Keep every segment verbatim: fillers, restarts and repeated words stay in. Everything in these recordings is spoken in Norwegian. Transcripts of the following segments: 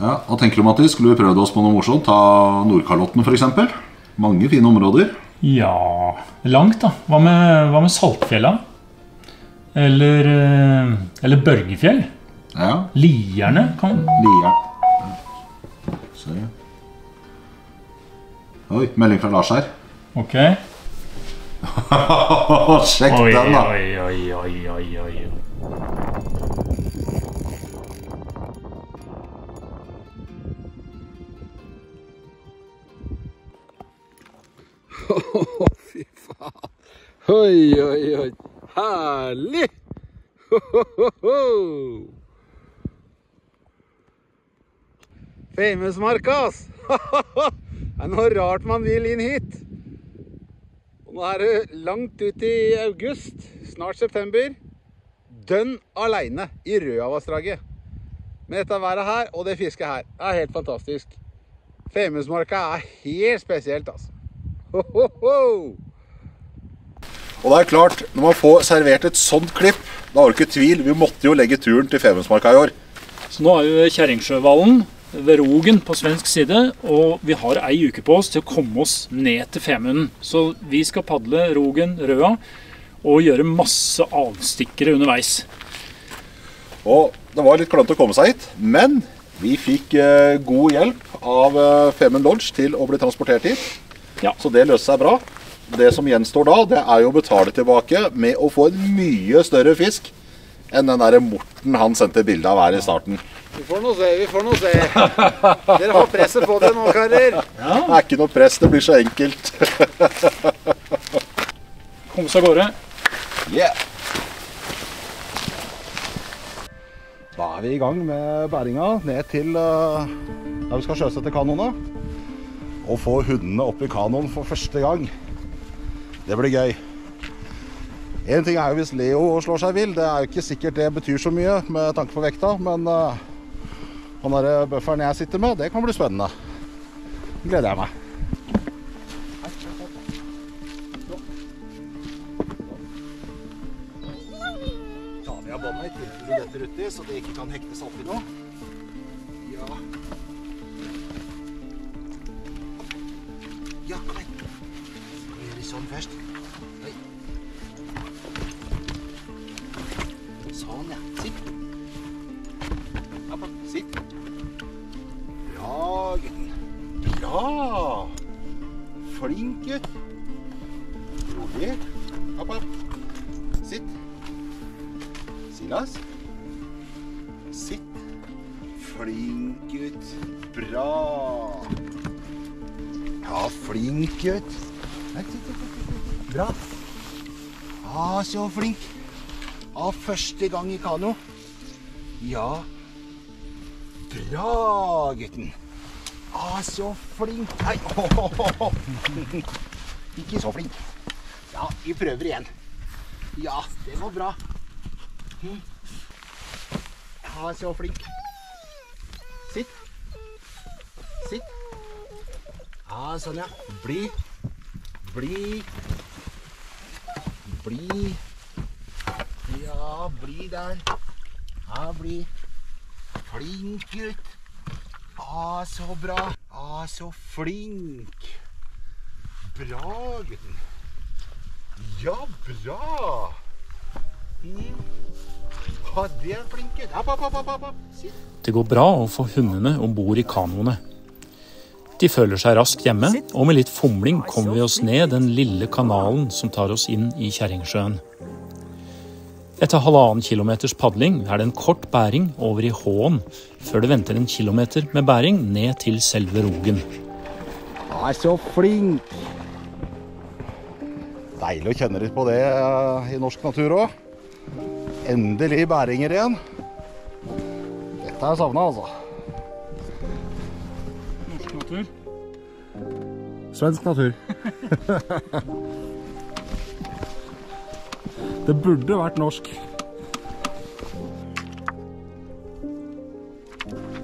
Ja, hva tenker du, Mattis? Skulle vi prøvd oss på noe morsomt? Ta Nordkalotten for eksempel. Mange fine områder. Ja, langt da. Hva med, hva med Saltfjella? Eller, eh, eller Børgefjell? Ja. Lierne kan... Lierne. Se. Oi, melding fra Lars her. Ok. Sjekk Oi, den da. oi, oi, oi, oi, oi. Fy faen. Oi, oi, oi. Herlig! Femundsmarka, ass! Det er noe rart man vil inn hit. Og nå er det langt ut i august, snart september. Dønn alene i Røavassdraget. Med dette været her og det fisket her. Det er helt fantastisk. Femundsmarka er helt spesielt, altså. Ho, ho, ho. Og det er klart, når man får servert et sånt klipp, da var det ikke tvil, vi måtte jo legge turen til Femundsmarka i år. Så nå er vi ved Kjerringsjøvallen, ved Rogen på svensk side, og vi har ei uke på oss til å komme oss ned til Femunden. Så vi skal padle Rogen, Røa, og gjøre masse avstikkere underveis. Og det var litt klønt å komme seg hit, men vi fikk eh, god hjelp av eh, Femund Lodge til å bli transportert hit. Ja. Så det løste seg bra. Det som gjenstår da, det er jo å betale tilbake med å få en mye større fisk enn den der Morten han sendte bilde av her i starten. Vi får nå se, vi får nå se. Dere har presset på det nå, karer. Ja. Det er ikke noe press, det blir så enkelt. Kom seg av gårde. Yeah. Da er vi i gang med bæringa ned til uh, der vi skal sjøsette kanoene. Og få hundene opp i kanoen for første gang. Det blir gøy. En ting er jo hvis Leo slår seg vill, det er jo ikke sikkert det betyr så mye med tanke på vekta, men uh, den der bufferen jeg sitter med, det kan bli spennende. Gleder jeg meg. Ta med av båndet i tilfelle dette uti, så det ikke kan hektes opp i noe. Ja. Ja, kom igjen. Skal vi gjøre sånn først? Oi. Sånn, ja. Sitt. Appa, sitt. Bra, gutten. Bra. Flink, gutt. Rolig. Appa. Sitt. Silas. Sitt. Flink, gutt. Bra. Ja, flink gutt. Bra. Ja, så flink. Ja, første gang i kano. Ja. Bra, gutten. Ja, så flink. Nei, ikke så flink. Ja, vi prøver igjen. Ja, det var bra. Ja, så flink. Sitt. Sitt. Ja, sånn ja. Bli. Bli. Bli. Ja, bli der. Ja, bli. Flink gutt. Ja, så bra. Ja, så flink. Bra, gutten. Ja, bra. Mm. Ja, det er flink gutt. App, app, app, app, app. Sitt. Det går bra å få hundene ombord i kanoene. De føler seg raskt hjemme, og med litt fomling kommer vi oss ned den lille kanalen som tar oss inn i Kjerringsjøen. Etter halvannen kilometers padling er det en kort bæring over i Hån, før det venter en kilometer med bæring ned til selve Rogen. Ja, så flink! Deilig å kjenne litt på det i norsk natur også. Endelig bæringer igjen. Dette er savnet, altså. Norsk natur. Svensk natur. Det burde vært norsk.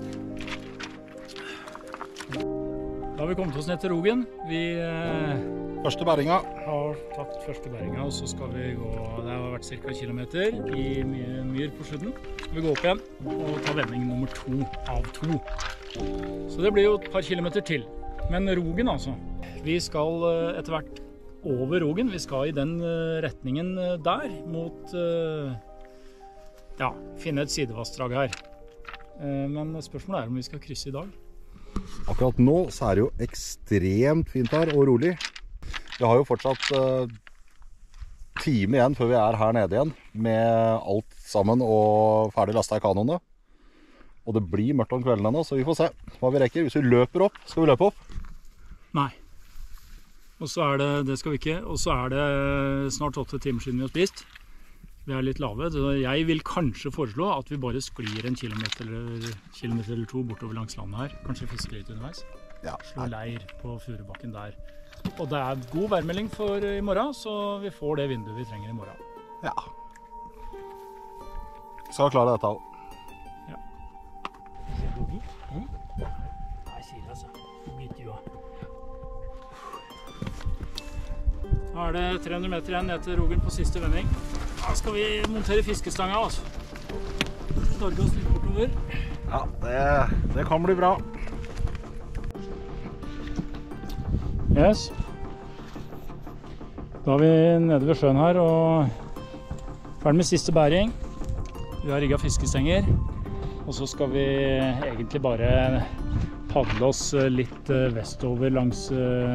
Da har vi kommet oss ned til Rogen. Vi eh, Første bæringa. Har tatt første bæringa, og så skal vi gå, det har vært cirka en kilometer i myr på slutten. Så skal vi gå opp igjen og ta vending nummer to av to. Så det blir jo et par kilometer til. Men Rogen altså. Vi skal etter hvert over Rogen. Vi skal i den retningen der, mot, ja, finne et sidevassdrag her. Men spørsmålet er om vi skal krysse i dag. Akkurat nå så er det jo ekstremt fint her og rolig. Vi har jo fortsatt uh, time igjen før vi er her nede igjen med alt sammen og ferdig lastet i kanoene. Og det blir mørkt om kvelden ennå, så vi får se hva vi rekker. Hvis vi løper opp, skal vi løpe opp? Nei. Og så er det, det skal vi ikke, og så er det snart åtte timer siden vi har spist. Vi er litt lave, så jeg vil kanskje foreslå at vi bare sklir en kilometer eller, kilometer eller to bortover langs landet her. Kanskje fiske litt underveis. Ja. Slå leir på Furubakken der. Og det er god værmelding for i morgen, så vi får det vinduet vi trenger i morgen. Ja. Skal klare dette også. Ja. Ser du vi? Mm? Nei, sier jeg så. Bit jo. Nå er det tre hundre meter igjen ned til Rogen på siste vending. Da skal vi montere fiskestanga, altså. Norge oss litt bortover. Ja, det, det kan bli bra. Yes. Da er vi nede ved sjøen her og ferdig med siste bæring. Vi har rigget fiskestenger, og så skal vi egentlig bare padle oss litt vestover langs,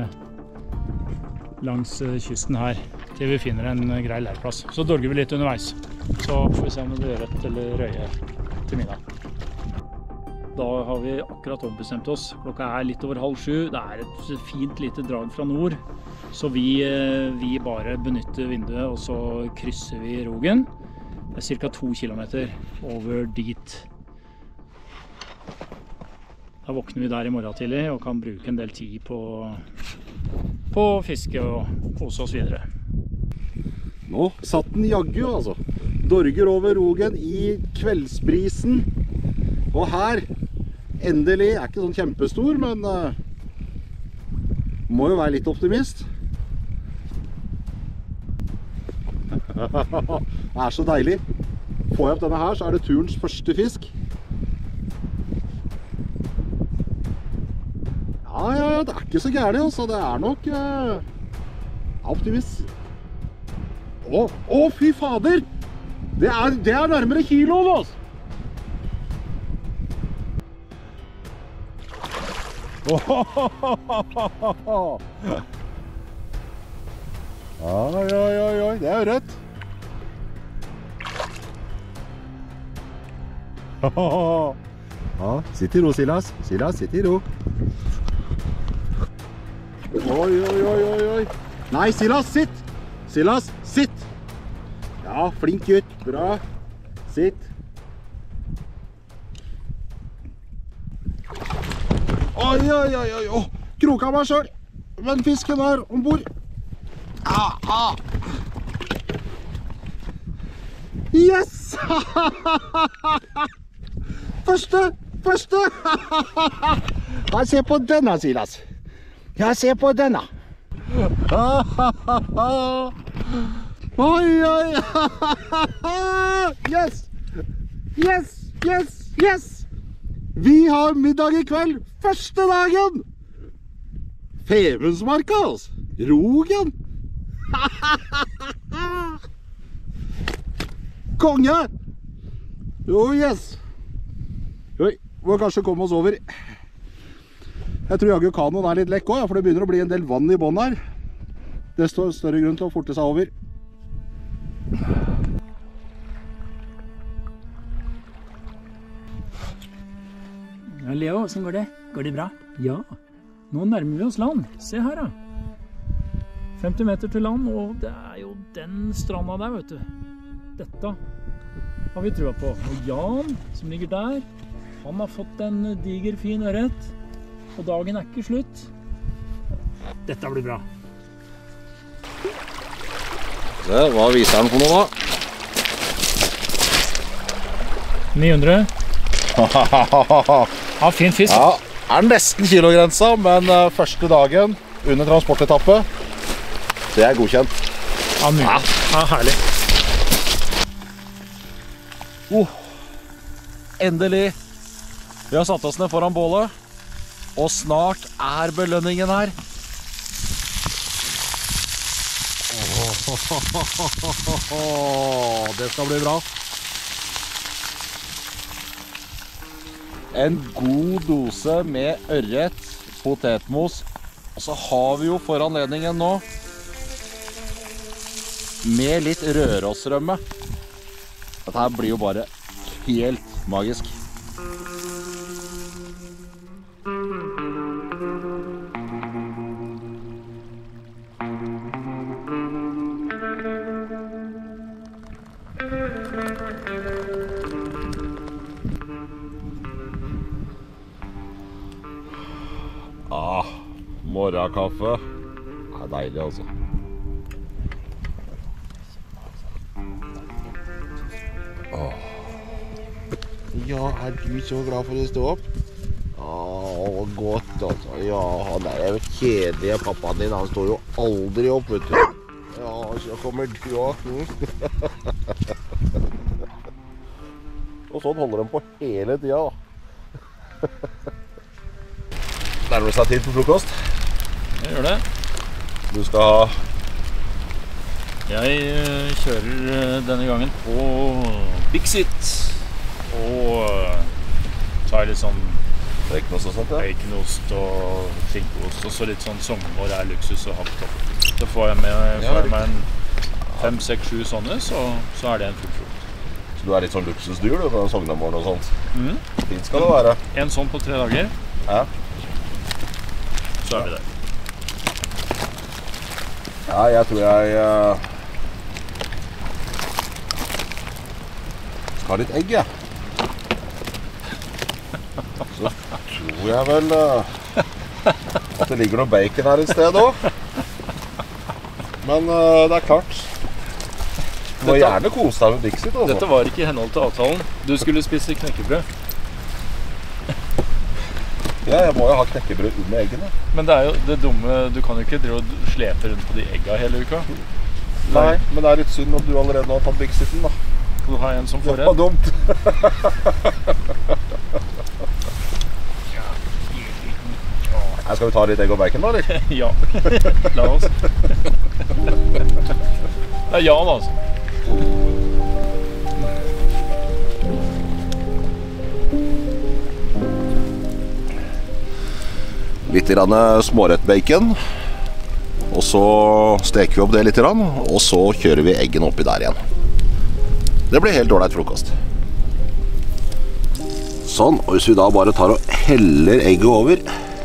langs kysten her, til vi finner en grei leirplass. Så dorger vi litt underveis, så får vi se om det blir rødt eller røye til middag. Da har vi akkurat ombestemt oss. Klokka er litt over halv sju. Det er et fint lite drag fra nord. Så vi, vi bare benytter vinduet, og så krysser vi Rogen. Det er cirka to kilometer over dit. Da våkner vi der i morgen tidlig og kan bruke en del tid på, på fiske og kose oss videre. Nå satt den jaggu, altså. Dorger over Rogen i kveldsbrisen. Og her, endelig, er ikke sånn kjempestor, men uh, må jo være litt optimist. Det er så deilig. Får jeg opp denne her, så er det turens første fisk. Ja, ja, ja, det er ikke så gærlig, altså. Det er nok uh, optimist. Å, å, fy fader! Det er, det er nærmere kiloen, altså! Oi, oi, oi, oi, det er jo rødt. Ja, sitt i ro, Silas. Silas, sitt i ro. Oi, oi, oi, oi, oi. Nei, Silas, sitt. Silas, sitt. Ja, flink gutt. Bra. Sitt. Oi, oi, oi, oi, oi, kroka meg selv, men fisken er ombord. Ah, ah. Yes! Første, første! Ja, se på denne, Silas. Ja, se på denne. Oi, oi, yes! Yes, yes, yes! Vi har middag i kveld, første dagen! Femundsmarka, altså. Rogen. Konge! Oh, yes. Oi, må kanskje komme oss over. Jeg tror jaggu kanoen er litt lekk også, ja, for det begynner å bli en del vann i bånd her. Det står større grunn til å forte seg over. Ja, Leo, hvordan går det? Går det bra? Ja. Nå nærmer vi oss land. Se her da. femti meter til land, og det er jo den stranda der, vet du. Dette har vi trua på. Og Jan, som ligger der, han har fått en diger fin ørret. Og dagen er ikke slutt. Dette blir bra. Se, hva viser han på nå da? ni hundre. Ja, fin fisk. Ja, er nesten kilogrensa, men uh, første dagen under transportetappe Det er godkjent. Ja, mye. Ja, herlig. Oh, endelig. Vi har satt oss ned foran bålet, og snart er belønningen her. Oh, det skal bli bra. En god dose med ørret, potetmos, og så har vi jo for anledningen nå med litt rørosrømme. Dette her blir jo bare helt magisk. Ah, morgenkaffe. Det er deilig, altså. Åh. Ja, er du så glad for å stå opp? Åh, godt, altså. Ja, han er jo kjedelige pappaen din. Han står jo aldri opp, vet du. Ja, så kommer du også. Og sånn holder de på hele tida, da. Nærmer det seg tid for frokost? Jeg gjør det. Du skal ha... Jeg uh, kjører uh, denne gangen på Bixit. Og uh, tar litt sånn baconost og sånt, ja. Baconost og skinkeost. Og så litt sånn Sognemor er luksus og hatt opp. Så får jeg med, får jeg med en fem, seks, sju sånne, så, så er det en full frukt. Så du er litt sånn luksusdyr, du, med Sognemor og sånt? Mm. Fint skal det være. En sånn på tre dager. Ja. Så er vi der. Ja, jeg tror jeg uh, skal ha litt egg, jeg. Så tror jeg vel uh, at det ligger noe bacon her i sted også. Men uh, det er klart. Du må gjerne kose deg med Bixit, altså. Dette var ikke i henhold til avtalen. Du skulle spise knekkebrød. Ja, jeg må jo ha knekkebrød under eggene. Men det er jo det dumme, du kan jo ikke drive og slepe rundt på de egga hele uka. Nei, men det er litt synd at du allerede har tatt Bixiten, da. Skal du ha en som forrett? Det var dumt. Her skal vi ta litt egg og bacon, da, eller? Ja, la oss. Det er Jan, altså. Litt smårett bacon, og så steker vi opp det litt, og så kjører vi eggen oppi der igjen. Det blir helt ålreit frokost. Sånn, og hvis vi da bare tar og heller egget over.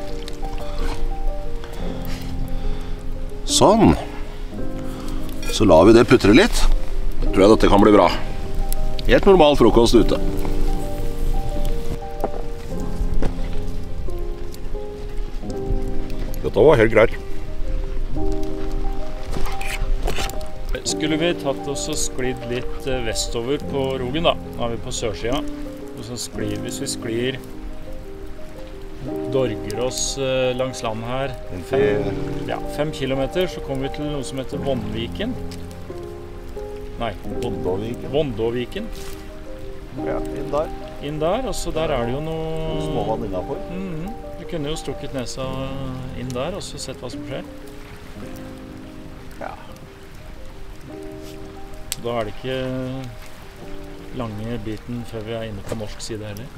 Sånn. Så lar vi det putre litt. Jeg tror jeg dette kan bli bra. Helt normal frokost ute. Dette var helt greit. Skulle vi tatt oss og sklidd litt vestover på Rogen, da. Nå er vi på sørsida. Og så sklir, hvis vi sklir Dorgerås langs land her fem, ja, fem kilometer, så kommer vi til noe som heter Vondviken. Nei, Vondåviken. Vondåviken. Ja, inn der. Inn der, og så der er det jo noe... Småvann innenfor. Mm, vi kunne jo strukket nesa inn der, og så sett hva som skjer. Ja. Da er det ikke lange biten før vi er inne på norsk side heller.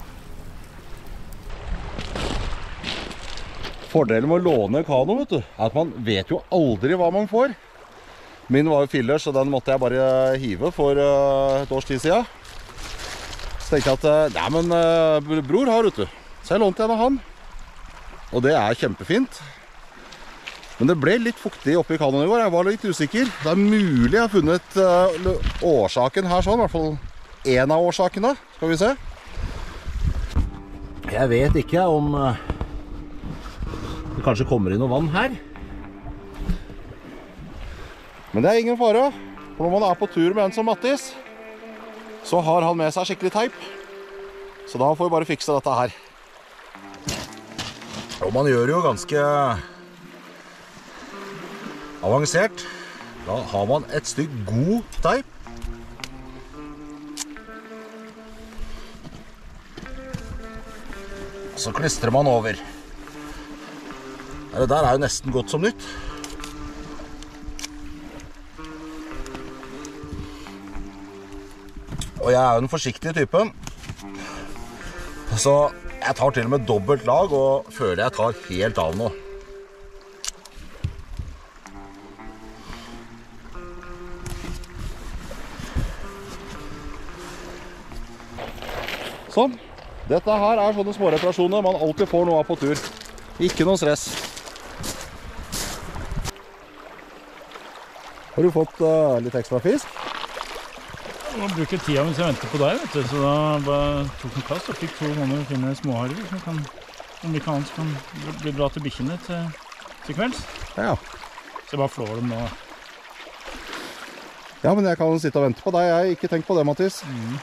Fordelen med å låne kano, vet du, er at man vet jo aldri hva man får. Min var jo filler, så den måtte jeg bare hive for uh, et års tid siden. Så tenkte jeg at, uh, nei, men uh, bror har, vet du. Så jeg lånte en av han. Og det er kjempefint. Men det ble litt fuktig oppe i kanoen i går, jeg var litt usikker. Det er mulig jeg har funnet uh, årsaken her sånn, i hvert fall en av årsakene, skal vi se. Jeg vet ikke om... Uh, Det kanskje kommer inn noe vann her. Men det er ingen fare. For når man er på tur med en som Mattis, så har han med seg skikkelig teip. Så da får vi bare fikse dette her. Og man gjør jo ganske avansert. Da har man et stykke god teip. Så klistrer man over. Det der er jo nesten godt som nytt. Og jeg er jo den forsiktige typen. Så jeg tar til og med dobbelt lag og føler jeg tar helt av nå. Sånn. Dette her er sånne små reparasjoner man alltid får noe av på tur. Ikke noe stress. Har du fått uh, litt ekstra fisk? Jeg bruker tida mens jeg venter på deg, vet du. Så da bare tok en kast og fikk to måneder fine småharer som kan, om ikke annet kan bli bra til bikkjene til, til kvelds. Ja. Så jeg bare flår dem nå. Ja, men jeg kan sitte og vente på deg. Jeg har ikke tenkt på det, Mattis. Mm.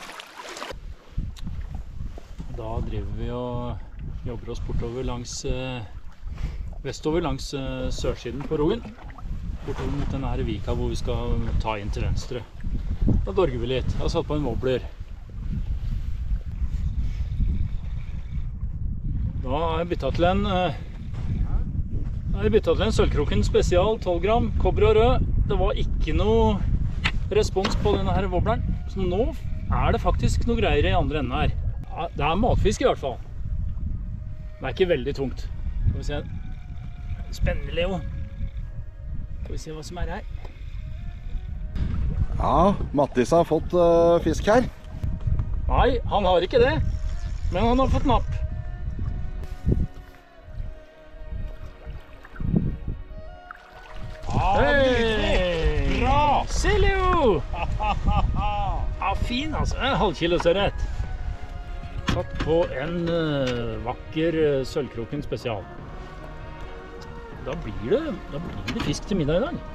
Da driver vi og jobber oss bortover langs, eh, vestover langs eh, sørsiden på Rogen. Bortover mot denne her vika hvor vi skal ta inn til venstre. Da dorger vi litt. Jeg har satt på en wobbler. Da har jeg byttet til en, eh, da har jeg byttet til en Sølvkroken spesial, tolv gram, kobber og rød. Det var ikke noe respons på denne her wobbleren. Så nå er det faktisk noe greier i andre enden her. Det er matfisk i hvert fall. Det er ikke veldig tungt. Skal vi se. Spennende, Leo. Skal vi se hva som er her. Ja, Mattis har fått uh, fisk her. Nei, han har ikke det. Men han har fått napp. Hei! Bra! Se, Leo! Ja, fin altså. En halvkilo sørret. Tatt på en uh, vakker uh, Sølvkroken spesial. Da blir, det, da blir det fisk til middag i dag.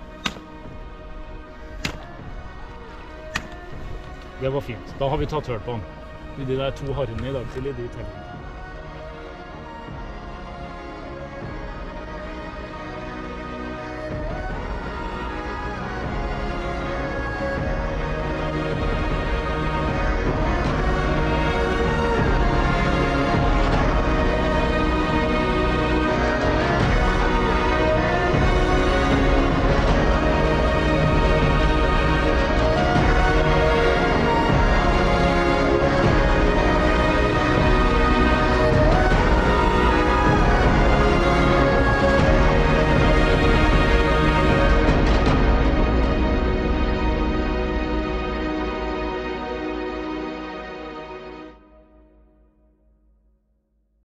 Det var fint. Da har vi tatt høl på den. De der to harrene i dag til i de tellene.